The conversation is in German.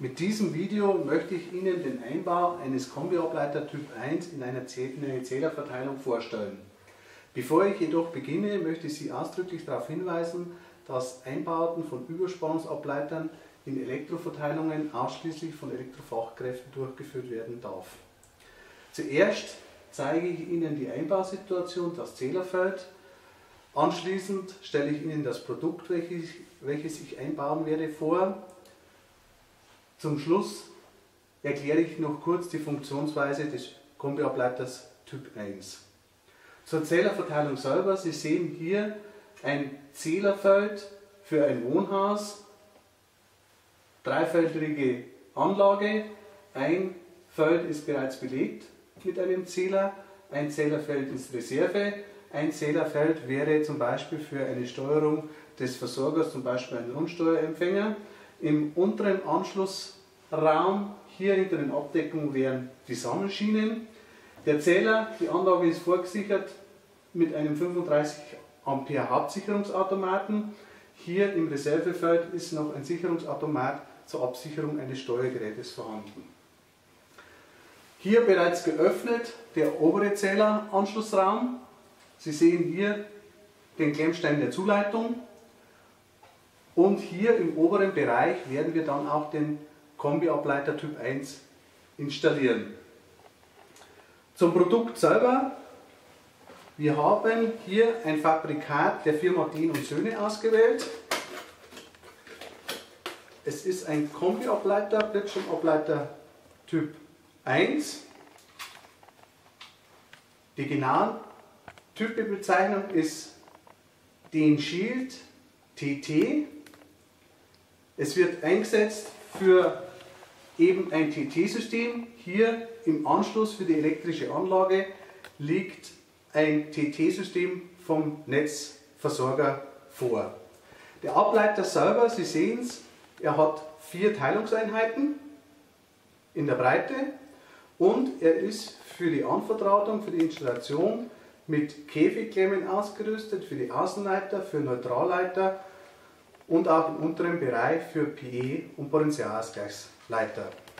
Mit diesem Video möchte ich Ihnen den Einbau eines Kombiableiter Typ 1 in eine Zählerverteilung vorstellen. Bevor ich jedoch beginne, möchte ich Sie ausdrücklich darauf hinweisen, dass Einbauten von Überspannungsableitern in Elektroverteilungen ausschließlich von Elektrofachkräften durchgeführt werden darf. Zuerst zeige ich Ihnen die Einbausituation, das Zählerfeld. Anschließend stelle ich Ihnen das Produkt, welches ich einbauen werde, vor. Zum Schluss erkläre ich noch kurz die Funktionsweise des Kombiableiters Typ 1. Zur Zählerverteilung selber. Sie sehen hier ein Zählerfeld für ein Wohnhaus, dreifeldrige Anlage. Ein Feld ist bereits belegt mit einem Zähler, ein Zählerfeld ist Reserve, ein Zählerfeld wäre zum Beispiel für eine Steuerung des Versorgers, zum Beispiel ein Rundsteuerempfänger. Im unteren Anschlussraum, hier hinter den Abdeckungen, wären die Sammelschienen. Der Zähler, die Anlage ist vorgesichert mit einem 35 Ampere Hauptsicherungsautomaten. Hier im Reservefeld ist noch ein Sicherungsautomat zur Absicherung eines Steuergerätes vorhanden. Hier bereits geöffnet der obere Zähleranschlussraum. Sie sehen hier den Klemmstein der Zuleitung. Und hier im oberen Bereich werden wir dann auch den Kombiableiter Typ 1 installieren. Zum Produkt selber. Wir haben hier ein Fabrikat der Firma Dehn & Söhne ausgewählt. Es ist ein Kombiableiter, Bildschirmableiter Typ 1. Die genaue Typbezeichnung ist Dehn Shield TT. Es wird eingesetzt für eben ein TT-System. Hier im Anschluss für die elektrische Anlage liegt ein TT-System vom Netzversorger vor. Der Ableiter selber, Sie sehen es, er hat 4 Teilungseinheiten in der Breite und er ist für die Anverdrahtung, für die Installation mit Käfigklemmen ausgerüstet, für die Außenleiter, für Neutralleiter und auch im unteren Bereich für PE und Potentialausgleichsleiter.